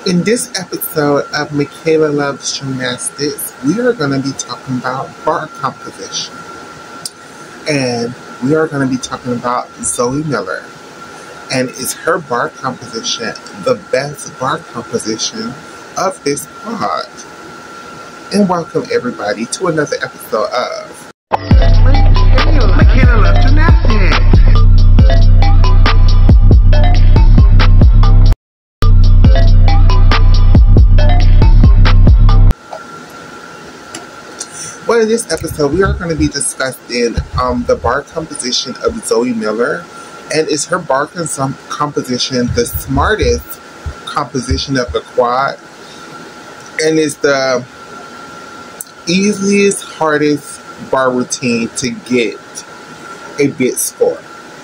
In this episode of Michaela Loves Gymnastics, we are going to be talking about bar composition. And we are going to be talking about Zoe Miller. And is her bar composition the best bar composition of this pod? And welcome everybody to another episode of Michaela Loves Gymnastics. Well, in this episode, we are going to be discussing the bar composition of Zoe Miller. And is her bar composition the smartest composition of the quad? And is the easiest, hardest bar routine to get a bit score?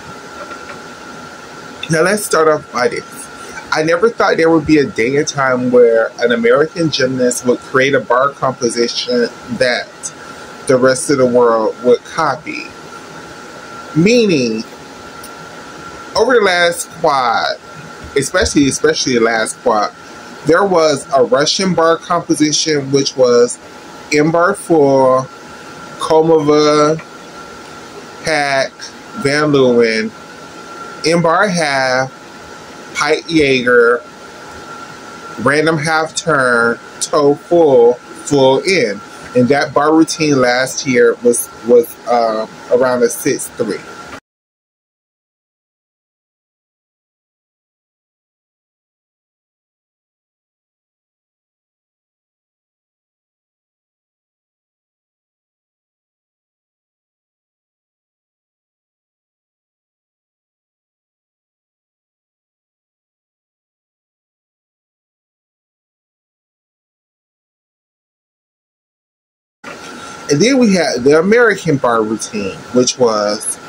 Now, let's start off by this. I never thought there would be a day and time where an American gymnast would create a bar composition that the rest of the world would copy. Meaning, over the last quad, especially the last quad, there was a Russian bar composition, which was in-bar full, Komova, Pack, Van Leeuwen, in-bar half, Pipe Jaeger, random half turn, toe full, full in. And that bar routine last year was around a 6-3. And then we had the American bar routine, which was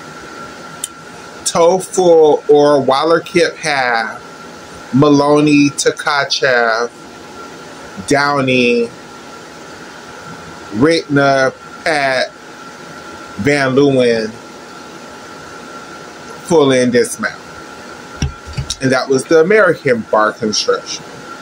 toe full or Waller Kip half, Maloney, Tkachev, Downey, Rittner, Pat, Van Leeuwen, full in dismount. And that was the American bar construction.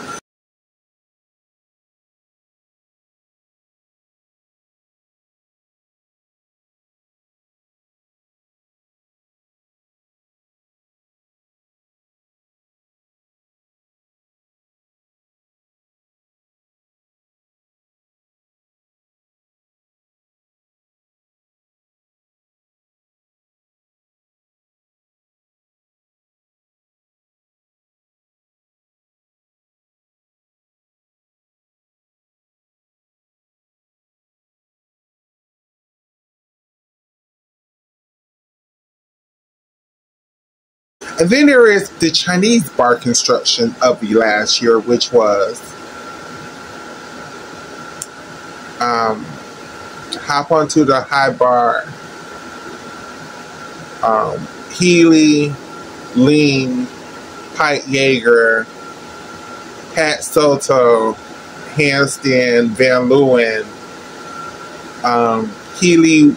And then there is the Chinese bar construction of the last year, which was hop onto the high bar, Healy, Lean, Pipe Jaeger, Pat Soto, handstand, Van Leeuwen, Healy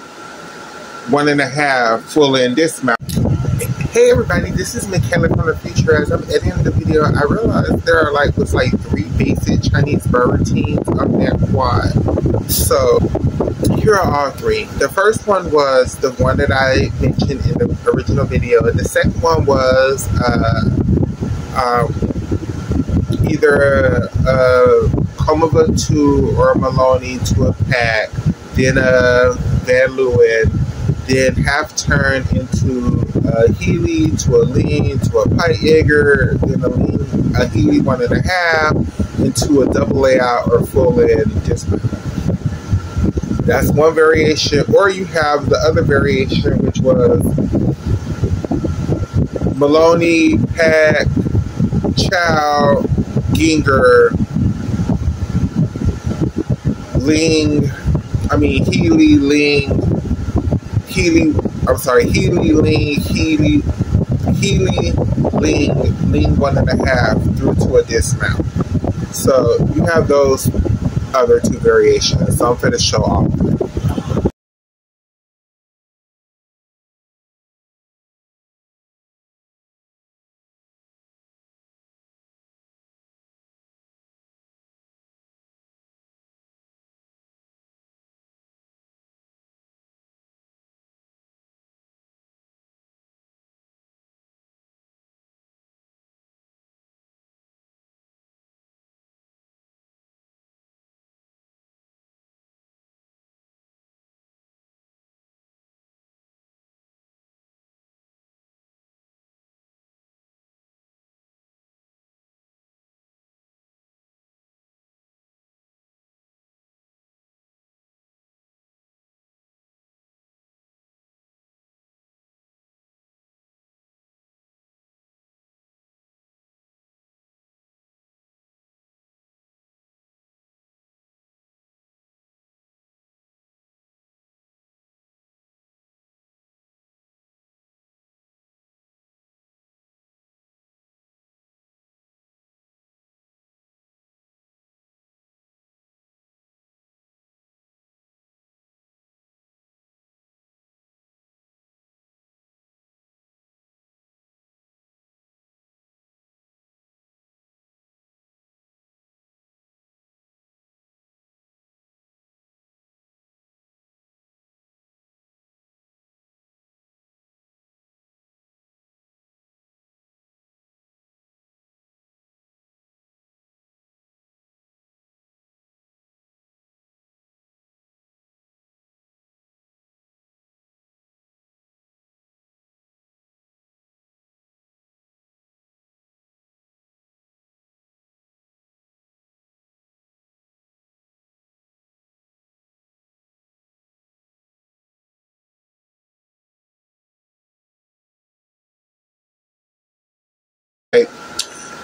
1.5, full in dismount. Hey everybody, this is Michaela from the future. As I'm editing the video, I realized there are like 3 basic Chinese bar routines on that quad. So here are all 3. The first one was the one that I mentioned in the original video, and the second one was either a Komova to or a Maloney to a Pack, then a Van Leeuwen, then half turn into a Healy to a Lean to a Pipe Jaeger, then a Healy 1.5 into a double layout or full in dismount. That's one variation. Or you have the other variation, which was Maloney, Pack, Chow, Ginger, Healy, Ling, Healy, Ling, Ling 1.5 through to a dismount. So you have those other 2 variations. So I'm going to show off.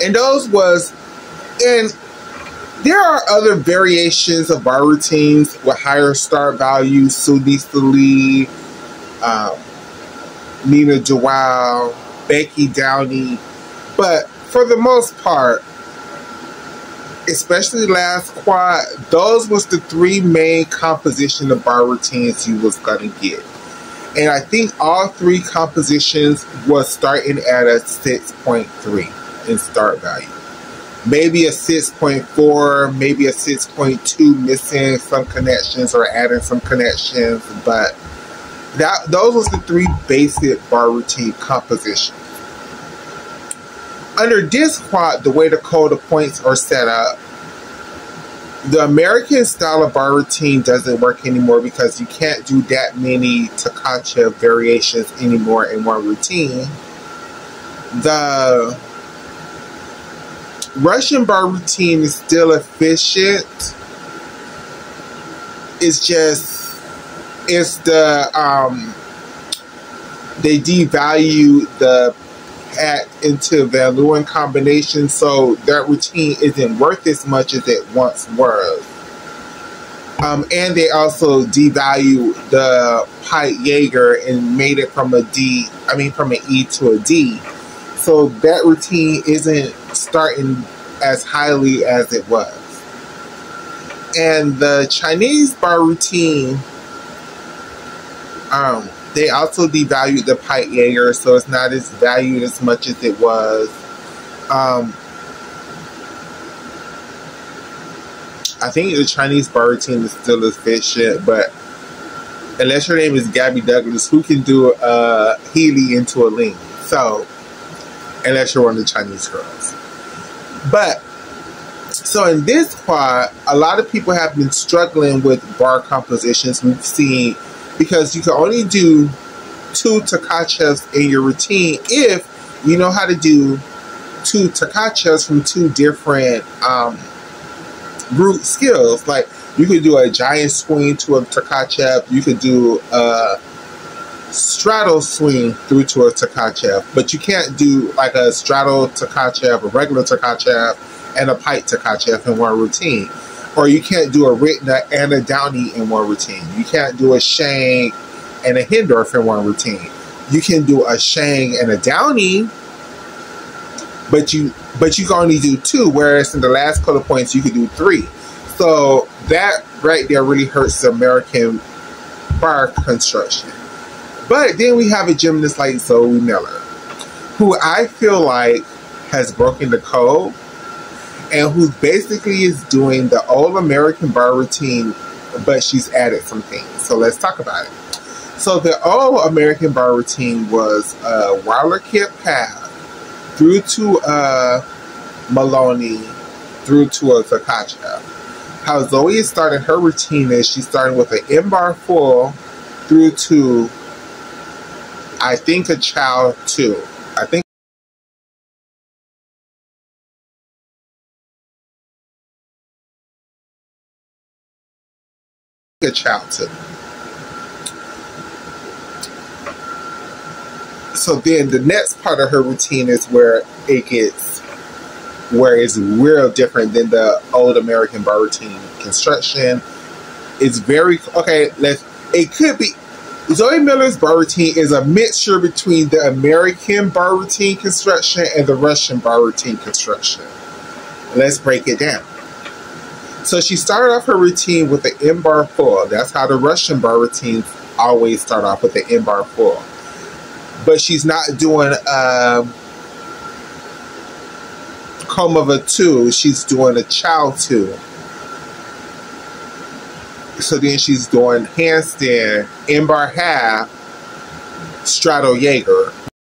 And those was, and there are other variations of bar routines with higher start values. Sunisa Lee, Nina Joao, Becky Downey. But for the most part, especially last quad, those was the three main composition of bar routines you was gonna get. And I think all three compositions was starting at a 6.3 in start value. Maybe a 6.4, maybe a 6.2, missing some connections or adding some connections, but those was the three basic bar routine compositions. Under this quad, the way the code of points are set up, the American style of bar routine doesn't work anymore because you can't do that many Takachev variations anymore in one routine. The Russian bar routine is still efficient. It's just, it's the, they devalue the pat into Van Leeuwen combination, so that routine isn't worth as much as it once was. And they also devalue the Pipe Jaeger and made it from from an E to a D. So that routine isn't starting as highly as it was. And the Chinese bar routine, they also devalued the Pipe Jaeger, so it's not as valued as much as it was. I think the Chinese bar routine is still efficient, but unless your name is Gabby Douglas, who can do a Healy into a Ling? So, unless you're one of the Chinese girls. But, so in this quad, a lot of people have been struggling with bar compositions. We've seen, because you can only do 2 Takachevs in your routine if you know how to do 2 Takachevs from 2 different root skills. Like, you could do a giant swing to a Takachev, you could do a straddle swing through to a Takachev, but you can't do like a straddle Takachev, a regular Takachev, and a pipe Takachev in one routine. Or you can't do a Ritna and a Downey in one routine. You can't do a Shang and a Hindorf in one routine. You can do a Shang and a Downey, but you can only do 2, whereas in the last couple of points you could do 3. So that right there really hurts the American bar construction. But then we have a gymnast like Zoe Miller, who I feel like has broken the code, and who basically is doing the old American bar routine, but she's added some things. So let's talk about it. So the old American bar routine was a Wilder Kip path through to Maloney, through to a Takachev. How Zoe started her routine is she's starting with an M-bar full through to, I think, a Chow 2. I think a Chow 2. So then the next part of her routine is where it's real different than the old American bar routine construction. It's very, okay, it could be, Zoe Miller's bar routine is a mixture between the American bar routine construction and the Russian bar routine construction. Let's break it down. So she started off her routine with the M-bar full. That's how the Russian bar routines always start off, with the M-bar full. But she's not doing Komova 2, she's doing a Chow 2. So then she's doing handstand, M-bar half, straddle Jaeger.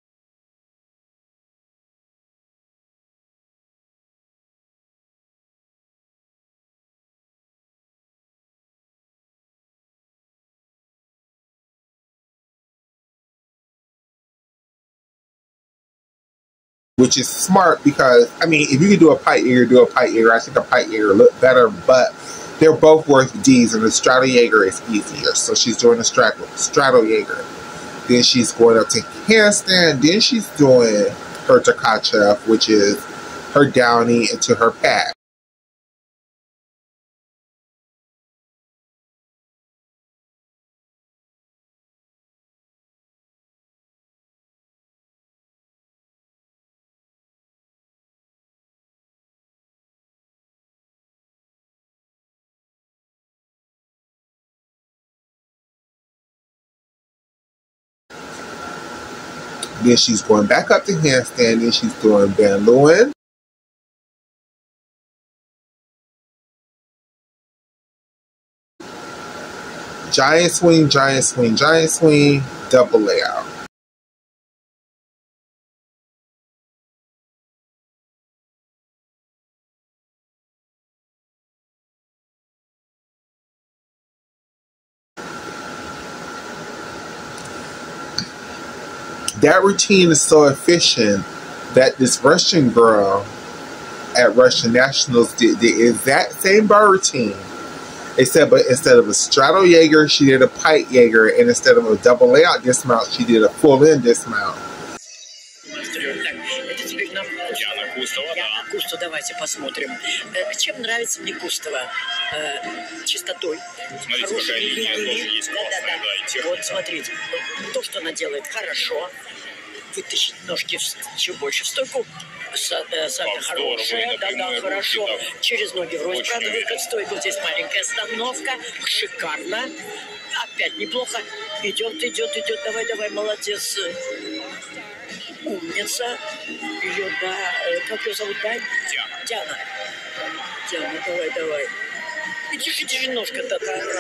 Which is smart because, I mean, if you can do a Pipe Jaeger, do a Pipe Jaeger. I think a Pipe Jaeger look better, but they're both worth D's, and the straddle Jaeger is easier. So she's doing a straddle Jaeger. Then she's going up to handstand. Then she's doing her Takachev, which is her downy into her pack. Then she's going back up to handstand, and she's doing Van Leeuwen. Giant swing, giant swing, giant swing, double layout. That routine is so efficient that this Russian girl at Russian Nationals did the exact same bar routine. But instead of a straddle Jaeger, she did a pike Jaeger, and instead of a double layout dismount, she did a full in dismount. Это теперь нам Диана Кустова, Диана Кустова, давайте посмотрим. Чем нравится мне Кустова? Чистотой. Смотрите, какая линия тоже есть классная, да. Вот, смотрите, то, что она делает хорошо. Вытащить ножки еще больше в стойку. Сальто хорошая, да, хорошо. Через ноги вроде, правда, выход в стойку. Здесь маленькая остановка. Шикарно. Опять неплохо. Идет. Давай, молодец. Умница. Ее, да, как ее зовут, да? Диана, давай. И держи ножка-то.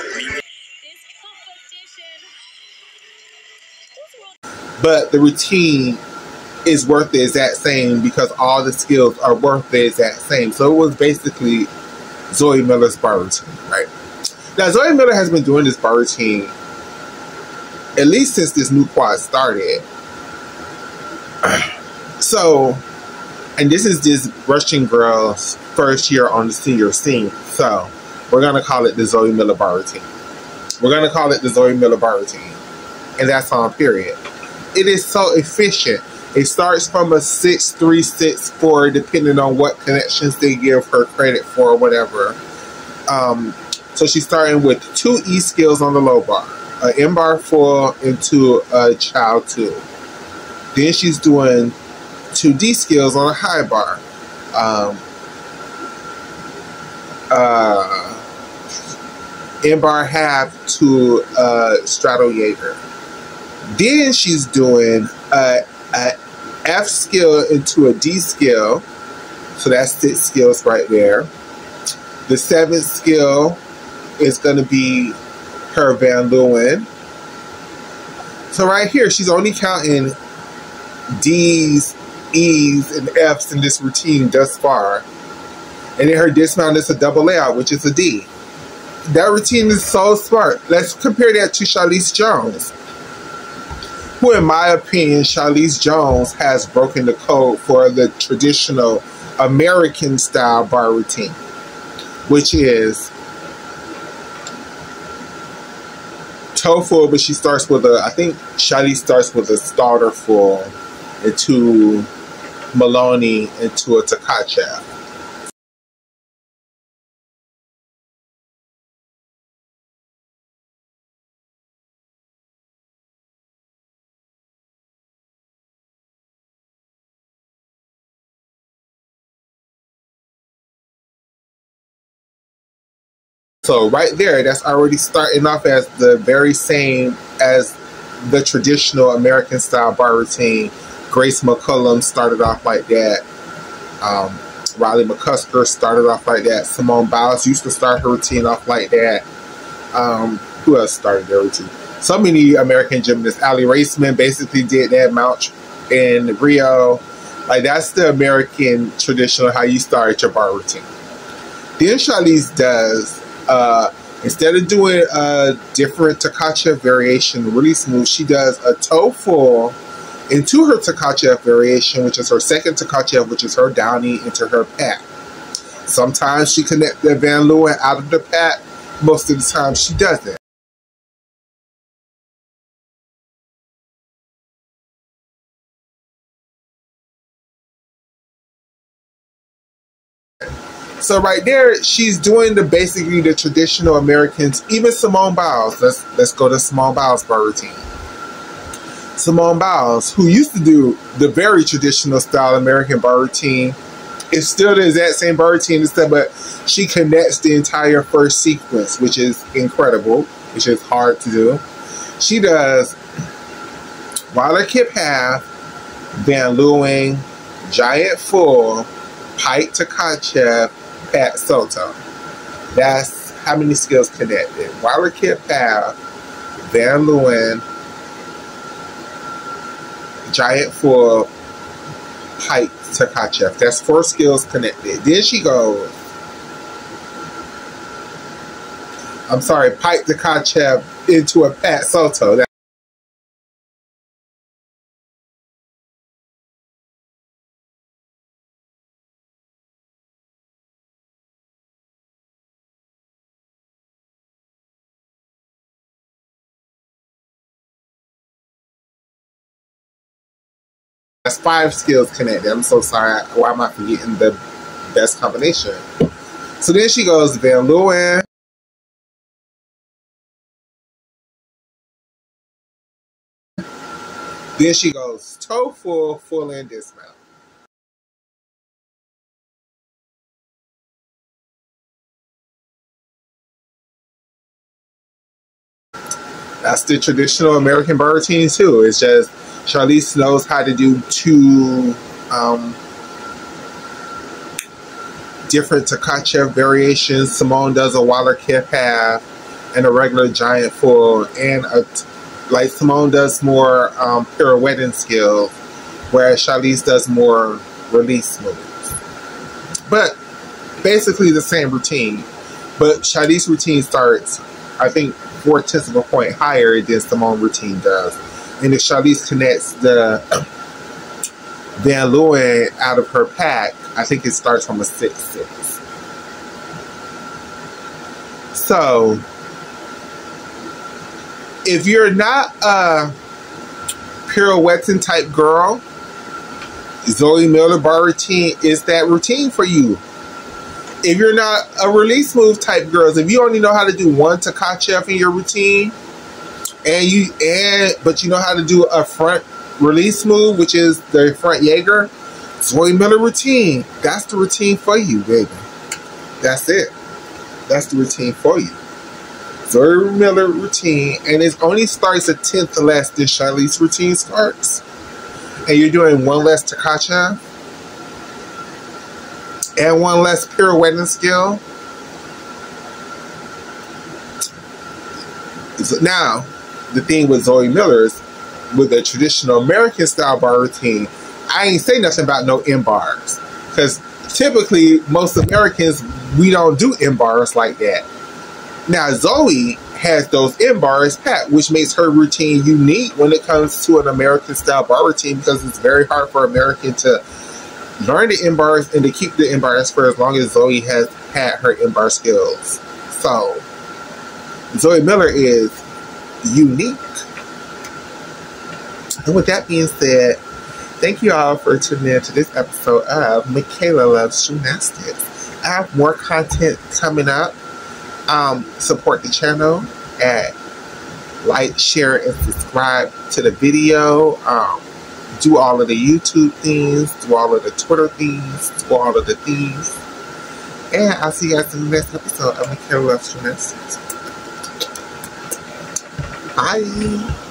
But the routine is worth the exact same because all the skills are worth the exact same. So it was basically Zoe Miller's bar routine, right? Now, Zoe Miller has been doing this bar routine at least since this new quad started. So, and this is this Russian girl's first year on the senior scene. So, we're going to call it the Zoe Miller bar routine. And that's on period. It is so efficient. It starts from a 6-3, 6-4, depending on what connections they give her credit for or whatever. So she's starting with 2 E skills on the low bar, an M bar full into a child 2. Then she's doing 2 D skills on a high bar. M bar half to straddle Jaeger. Then she's doing a F skill into a D skill. So that's 6 skills right there. The 7th skill is going to be her Van Leeuwen. So right here, she's only counting D's, E's, and F's in this routine thus far. And then her dismount is a double layout, which is a D. That routine is so smart. Let's compare that to Charlize Jones, who, in my opinion, Charlize Jones has broken the code for the traditional American style bar routine, which is toe full, but she starts with I think Charlize starts with a starter full into Maloney into a Takachev. So right there, that's already starting off as the very same as the traditional American style bar routine. Grace McCullum started off like that. Riley McCusker started off like that. Simone Biles used to start her routine off like that. Who else started their routine? So many American gymnasts. Allie Raceman basically did that Mount in Rio. Like, that's the American traditional how you start your bar routine. Then Charlize does, instead of doing a different Takachev variation, really smooth, she does a toe full into her Takachev variation, which is her second Takachev, which is her downy into her pat. Sometimes she connects the Van Leeuwen out of the pat. Most of the time she doesn't. So right there, she's doing basically the traditional Americans. Even Simone Biles. Let's go to Simone Biles' bar routine. Simone Biles, who used to do the very traditional style American bar routine, it's still the exact same bar routine and stuff, but she connects the entire first sequence, which is incredible, which is hard to do. She does Weiler Kip half, Van Leeuwen, Giant Full, Pike Tkachev, Pat Soto. That's how many skills connected. Weiler Kip half, Van Leeuwen, Giant Full, Pike Tkachev. That's 4 skills connected. Then she goes, Pike Tkachev into a Pat Soto. That's 5 skills connected. I'm so sorry. Why am I forgetting the best combination? So then she goes Van Leeuwen, then she goes toe full, full and dismount. That's the traditional American bar routine too. It's just Charlize knows how to do 2 different Tkachev variations. Simone does a Weiler Kip half and a regular Giant Full, and like Simone does more pirouetting skills, whereas Charlize does more release moves. But basically the same routine. But Charlize's routine starts, I think, 4/10 of a point higher than Simone routine does. And if Charlize connects the Van Leeuwen out of her pack, I think it starts from a 6/6. So, if you're not a pirouetting type girl, Zoe Miller bar routine is that routine for you. If you're not a release move type girls, if you only know how to do 1 Tkachev in your routine, but you know how to do a front release move, which is the front Jaeger, Zoe Miller routine. That's the routine for you, baby. That's it. That's the routine for you. Zoe Miller routine, and it only starts 1/10 less than Charlize's routine starts. And you're doing 1 less Tkachev and 1 less pirouetting skill. Now, the thing with Zoe Miller is, with a traditional American style bar routine, I ain't say nothing about no M bars, because typically most Americans, we don't do M bars like that. Now Zoe has those M bars pat, which makes her routine unique when it comes to an American style bar routine, because it's very hard for American to learn the M bars and to keep the M bars for as long as Zoe has had her M bar skills. So Zoe Miller is unique. And with that being said, thank you all for tuning in to this episode of Michaela Loves Gymnastics. I have more content coming up. Support the channel at like, share, and subscribe to the video. Do all of the YouTube things, do all of the Twitter things, do all of the things. And I'll see you guys in the next episode of Michaela Loves Gymnastics. Bye.